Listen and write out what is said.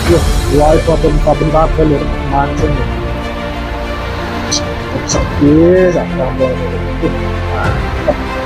lollipop and paprika color matching. It's a crazy.